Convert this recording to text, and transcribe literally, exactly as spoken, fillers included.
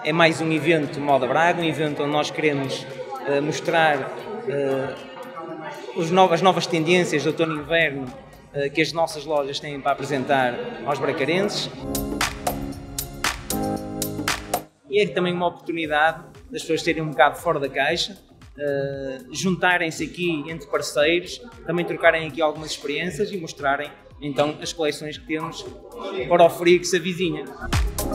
é mais um evento Moda Braga, um evento onde nós queremos uh, mostrar uh, os novas, as novas tendências de outono e inverno uh, que as nossas lojas têm para apresentar aos bracarenses. E é também uma oportunidade das pessoas terem um bocado fora da caixa, uh, juntarem-se aqui entre parceiros, também trocarem aqui algumas experiências e mostrarem então as coleções que temos para oferir que se avizinha.